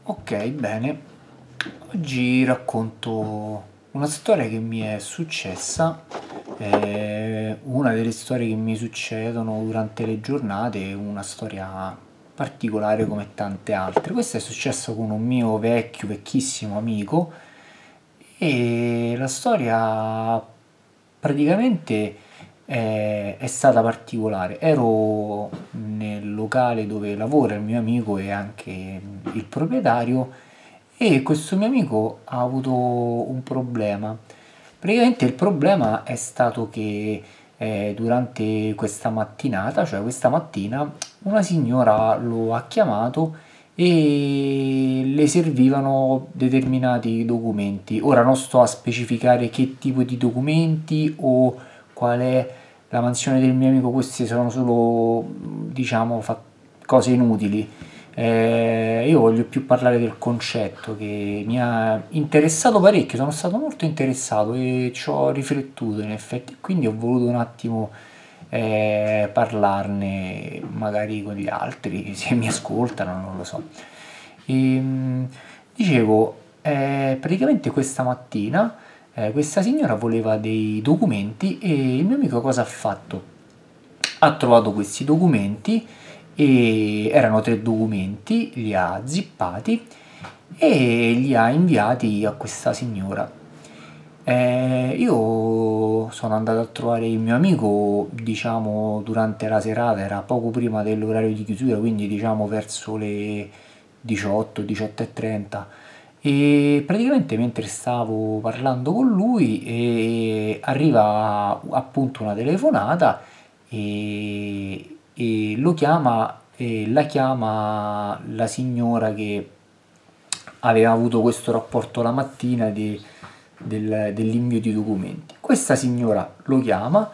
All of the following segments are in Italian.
Ok, bene. Oggi racconto una storia che mi è successa, una delle storie che mi succedono durante le giornate, una storia particolare come tante altre. Questa è successa con un mio vecchissimo amico e la storia praticamente è stata particolare. Ero nel locale dove lavora il mio amico e anche il proprietario e questo mio amico ha avuto un problema. Praticamente il problema è stato che durante questa mattinata, cioè questa mattina, una signora lo ha chiamato e le servivano determinati documenti. Ora non sto a specificare che tipo di documenti o qual è la mansione del mio amico, queste sono solo, diciamo, cose inutili. Io voglio più parlare del concetto che mi ha interessato parecchio, sono stato molto interessato e ci ho riflettuto in effetti, quindi ho voluto un attimo parlarne magari con gli altri, se mi ascoltano, non lo so. E, dicevo, praticamente questa mattina questa signora voleva dei documenti e il mio amico cosa ha fatto? Ha trovato questi documenti e erano tre documenti, li ha zippati e li ha inviati a questa signora. Io sono andato a trovare il mio amico, diciamo, durante la serata, era poco prima dell'orario di chiusura, quindi diciamo verso le 18, 18:30. E praticamente mentre stavo parlando con lui arriva appunto una telefonata e lo chiama e la chiama la signora che aveva avuto questo rapporto la mattina dell'invio di documenti. Questa signora lo chiama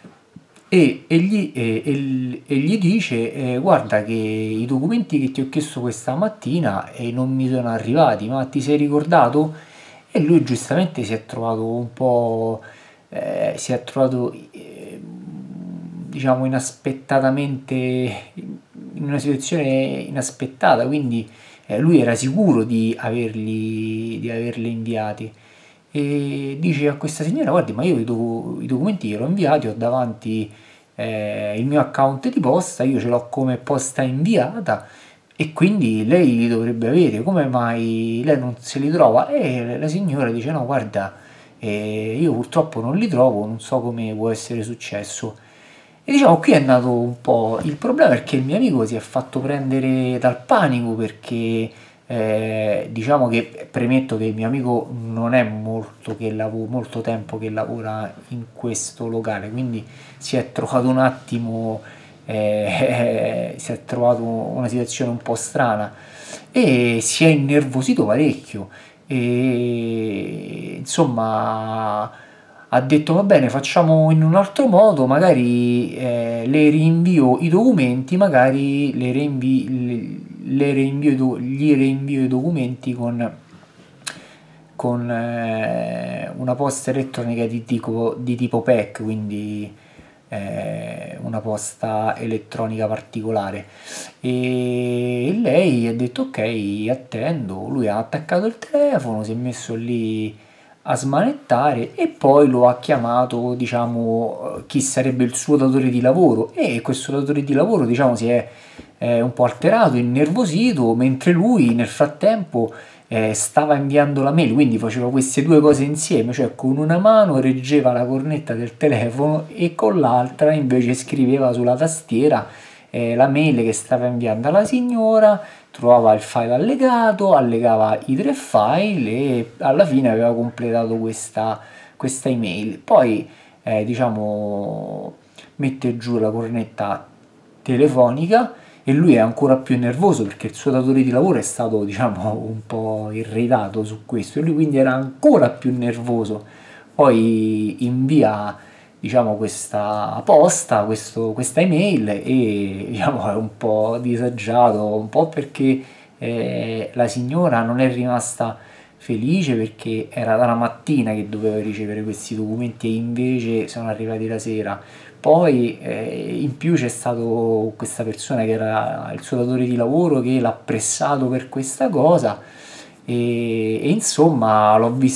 e gli dice guarda che i documenti che ti ho chiesto questa mattina non mi sono arrivati, ma ti sei ricordato? E lui giustamente si è trovato un po', si è trovato diciamo inaspettatamente in una situazione inaspettata, quindi lui era sicuro di averli inviati e dice a questa signora guardi ma io i documenti glieli ho inviati, ho davanti il mio account di posta, io ce l'ho come posta inviata e quindi lei li dovrebbe avere, come mai lei non se li trova? E la signora dice no guarda io purtroppo non li trovo, non so come può essere successo. E diciamo qui è nato un po' il problema perché il mio amico si è fatto prendere dal panico perché diciamo che premetto che il mio amico non è molto tempo che lavora in questo locale, quindi si è trovato un attimo, si è trovato una situazione un po' strana e si è innervosito parecchio e insomma ha detto va bene facciamo in un altro modo, magari le rinvio i documenti, magari gli rinvio i documenti con una posta elettronica di tipo PEC, quindi una posta elettronica particolare. E lei ha detto ok, attendo, lui ha attaccato il telefono, si è messo lì a smanettare e poi lo ha chiamato, diciamo, chi sarebbe il suo datore di lavoro e questo datore di lavoro, diciamo, si è un po' alterato, innervosito, mentre lui nel frattempo stava inviando la mail, quindi faceva queste due cose insieme, cioè con una mano reggeva la cornetta del telefono e con l'altra invece scriveva sulla tastiera la mail che stava inviando alla signora, trovava il file allegato, allegava i tre file e alla fine aveva completato questa email. Poi, diciamo, mette giù la cornetta telefonica e lui è ancora più nervoso perché il suo datore di lavoro è stato, diciamo, un po' irritato su questo e lui quindi era ancora più nervoso. Poi invia diciamo questa posta, questa email e diciamo è un po' disagiato, un po' perché la signora non è rimasta felice perché era dalla mattina che doveva ricevere questi documenti e invece sono arrivati la sera, poi in più c'è stato questa persona che era il suo datore di lavoro che l'ha pressato per questa cosa e insomma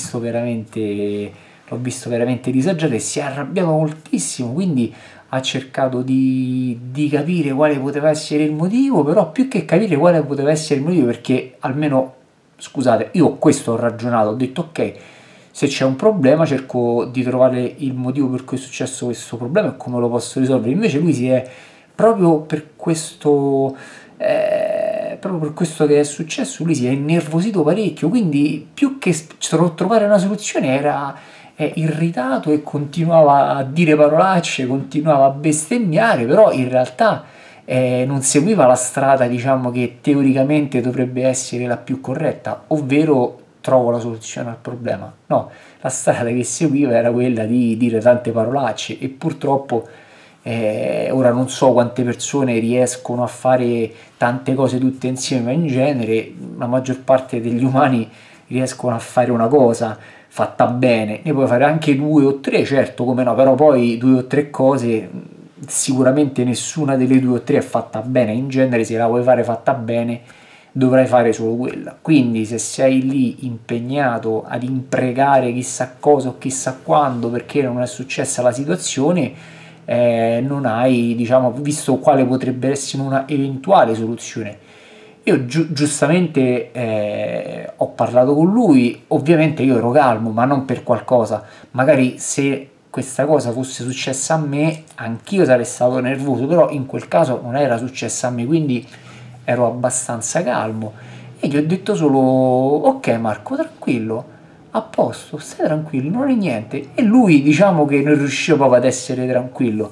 l'ho visto veramente disagiato e si è arrabbiato moltissimo, quindi ha cercato di capire quale poteva essere il motivo, però più che capire quale poteva essere il motivo, perché almeno, scusate, io questo ho ragionato, ho detto ok, se c'è un problema cerco di trovare il motivo per cui è successo questo problema e come lo posso risolvere. Invece lui si è proprio per questo, proprio per questo che è successo, lui si è innervosito parecchio, quindi più che trovare una soluzione era irritato e continuava a dire parolacce, continuava a bestemmiare, però in realtà non seguiva la strada, diciamo, che teoricamente dovrebbe essere la più corretta, ovvero trovo la soluzione al problema. No, la strada che seguiva era quella di dire tante parolacce e purtroppo ora non so quante persone riescono a fare tante cose tutte insieme, ma in genere la maggior parte degli umani riescono a fare una cosa fatta bene, ne puoi fare anche due o tre, certo, come no, però poi due o tre cose sicuramente nessuna delle due o tre è fatta bene, in genere se la vuoi fare fatta bene dovrai fare solo quella, quindi se sei lì impegnato ad imprecare chissà cosa o chissà quando perché non è successa la situazione, non hai, diciamo, visto quale potrebbe essere una eventuale soluzione. Io giustamente ho parlato con lui, ovviamente io ero calmo, ma non per qualcosa, magari se questa cosa fosse successa a me, anch'io sarei stato nervoso, però in quel caso non era successa a me, quindi ero abbastanza calmo e gli ho detto solo ok Marco, tranquillo, a posto, stai tranquillo, non è niente. E lui diciamo che non riusciva proprio ad essere tranquillo.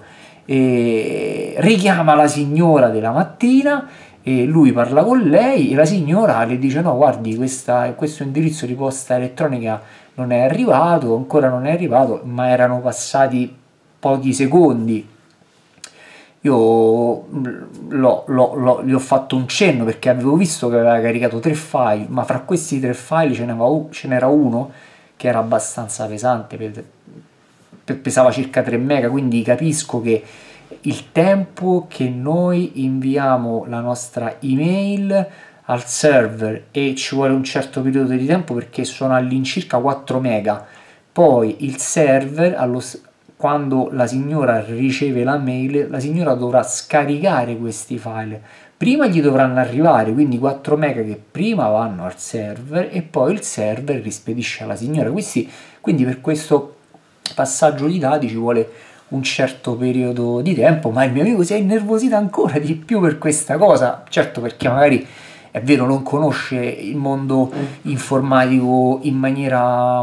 E richiama la signora della mattina e lui parla con lei e la signora le dice no guardi questo indirizzo di posta elettronica non è arrivato, ancora non è arrivato, ma erano passati pochi secondi. Io gli ho fatto un cenno perché avevo visto che aveva caricato tre file, ma fra questi tre file ce n'era uno che era abbastanza pesante, pesava circa 3 mega, quindi capisco che il tempo che noi inviamo la nostra email al server e ci vuole un certo periodo di tempo perché sono all'incirca 4 mega, poi il server quando la signora riceve la mail, la signora dovrà scaricare questi file. Prima gli dovranno arrivare, quindi 4 mega che prima vanno al server e poi il server rispedisce alla signora. Quindi per questo passaggio di dati ci vuole un certo periodo di tempo, ma il mio amico si è innervosito ancora di più per questa cosa, certo perché magari è vero non conosce il mondo informatico in maniera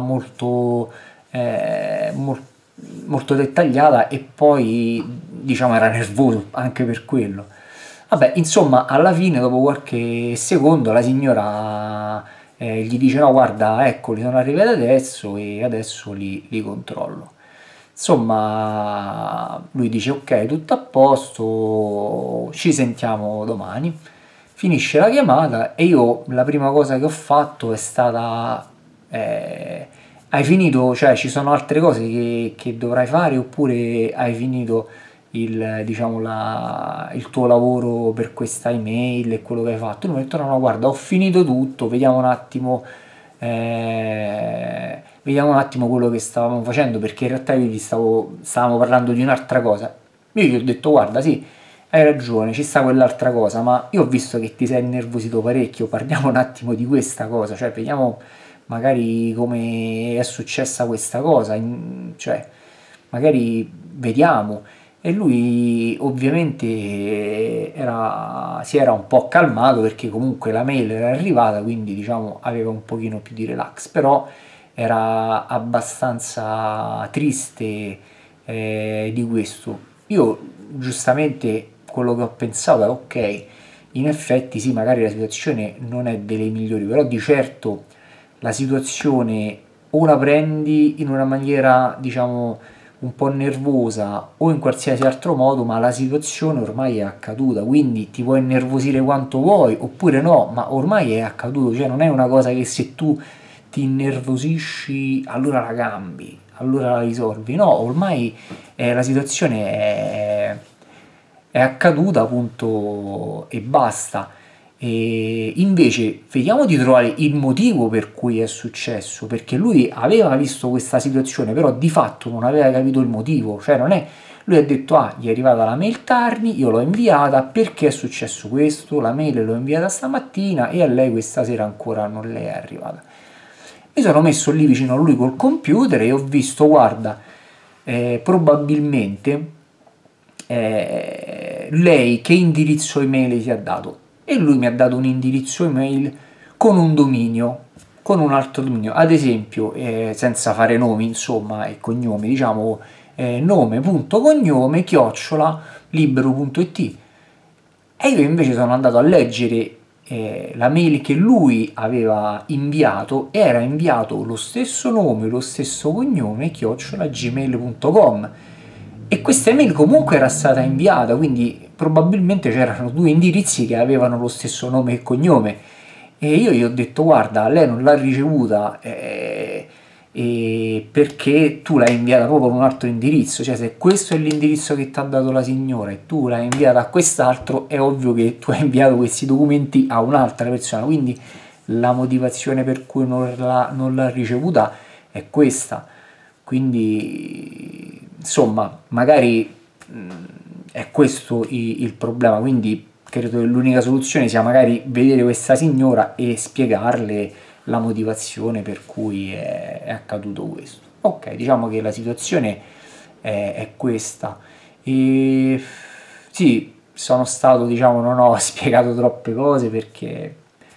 molto dettagliata e poi diciamo era nervoso anche per quello. Vabbè, insomma, alla fine dopo qualche secondo la signora gli dice no guarda eccoli sono arrivati adesso e adesso li controllo. Insomma, lui dice ok, tutto a posto, ci sentiamo domani. Finisce la chiamata e io la prima cosa che ho fatto è stata hai finito, cioè ci sono altre cose che dovrai fare oppure hai finito diciamo, il tuo lavoro per questa email e quello che hai fatto? Lui mi ha detto no, no, guarda, ho finito tutto, vediamo un attimo quello che stavamo facendo perché in realtà stavamo parlando di un'altra cosa. Io gli ho detto guarda sì, hai ragione, ci sta quell'altra cosa, ma io ho visto che ti sei innervosito parecchio, parliamo un attimo di questa cosa, cioè vediamo magari come è successa questa cosa, cioè magari vediamo. E lui ovviamente si era un po' calmato perché comunque la mail era arrivata, quindi diciamo aveva un pochino più di relax, però era abbastanza triste di questo. Io giustamente quello che ho pensato è ok, in effetti sì, magari la situazione non è delle migliori, però di certo la situazione o la prendi in una maniera diciamo un po' nervosa o in qualsiasi altro modo, ma la situazione ormai è accaduta, quindi ti puoi innervosire quanto vuoi oppure no, ma ormai è accaduto, cioè non è una cosa che se tu ti innervosisci allora la cambi, allora la risolvi. No, ormai la situazione è accaduta, appunto, e basta. E invece vediamo di trovare il motivo per cui è successo, perché lui aveva visto questa situazione, però di fatto non aveva capito il motivo, cioè non è... Lui ha detto, ah, gli è arrivata la mail tardi, io l'ho inviata, perché è successo questo, la mail l'ho inviata stamattina e a lei questa sera ancora non le è arrivata. Mi sono messo lì vicino a lui col computer e ho visto, guarda, probabilmente lei che indirizzo email ti ha dato? E lui mi ha dato un indirizzo email con un dominio, con un altro dominio, ad esempio, senza fare nomi, insomma, e cognomi, diciamo nome.cognome chiocciola libero.it. E io invece sono andato a leggere la mail che lui aveva inviato, era inviato lo stesso nome, lo stesso cognome, chiocciola gmail.com, e questa email comunque era stata inviata, quindi probabilmente c'erano due indirizzi che avevano lo stesso nome e cognome. E io gli ho detto, guarda, lei non l'ha ricevuta perché tu l'hai inviata proprio con un altro indirizzo, cioè se questo è l'indirizzo che ti ha dato la signora e tu l'hai inviata a quest'altro, è ovvio che tu hai inviato questi documenti a un'altra persona, quindi la motivazione per cui non l'ha ricevuta è questa. Quindi insomma, magari è questo il problema, quindi credo che l'unica soluzione sia magari vedere questa signora e spiegarle la motivazione per cui è accaduto questo. Ok, diciamo che la situazione è questa. E sì, sono stato, diciamo, non ho spiegato troppe cose perché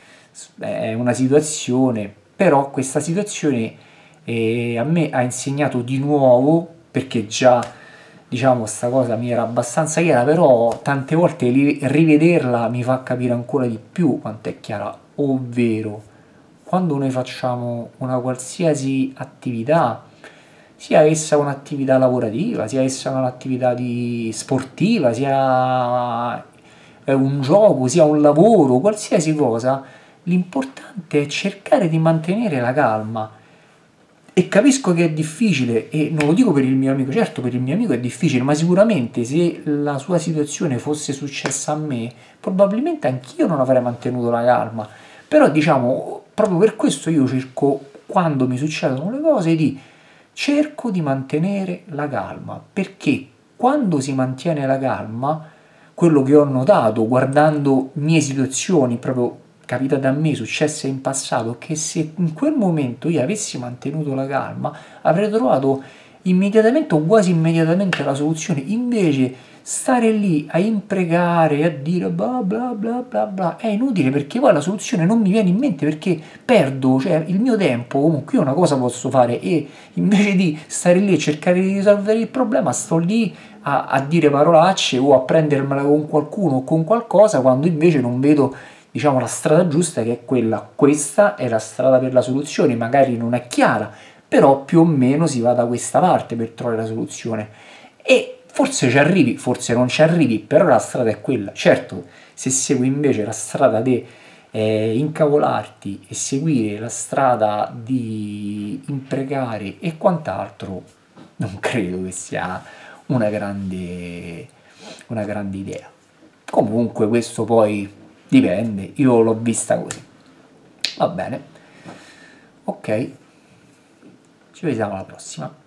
è una situazione, però questa situazione a me ha insegnato di nuovo, perché già, diciamo, sta cosa mi era abbastanza chiara, però tante volte rivederla mi fa capire ancora di più quanto è chiara, ovvero quando noi facciamo una qualsiasi attività, sia essa un'attività lavorativa, sia essa un'attività sportiva, sia un gioco, sia un lavoro, qualsiasi cosa, l'importante è cercare di mantenere la calma. E capisco che è difficile, e non lo dico per il mio amico, certo per il mio amico è difficile, ma sicuramente se la sua situazione fosse successa a me, probabilmente anch'io non avrei mantenuto la calma. Però diciamo, proprio per questo io cerco, quando mi succedono le cose, cerco di mantenere la calma, perché quando si mantiene la calma, quello che ho notato guardando mie situazioni proprio capitate a me, successe in passato, che se in quel momento io avessi mantenuto la calma avrei trovato immediatamente o quasi immediatamente la soluzione. Invece stare lì a imprecare e a dire bla bla bla bla bla è inutile, perché poi la soluzione non mi viene in mente, perché perdo, cioè, il mio tempo. Comunque io una cosa posso fare, e invece di stare lì e cercare di risolvere il problema sto lì a dire parolacce o a prendermela con qualcuno o con qualcosa, quando invece non vedo, diciamo, la strada giusta, che è quella. Questa è la strada per la soluzione, magari non è chiara, però più o meno si va da questa parte per trovare la soluzione. E forse ci arrivi, forse non ci arrivi, però la strada è quella. Certo, se segui invece la strada di incavolarti e seguire la strada di imprecare e quant'altro, non credo che sia una grande idea. Comunque questo poi dipende, io l'ho vista così. Va bene, ok, ci vediamo alla prossima.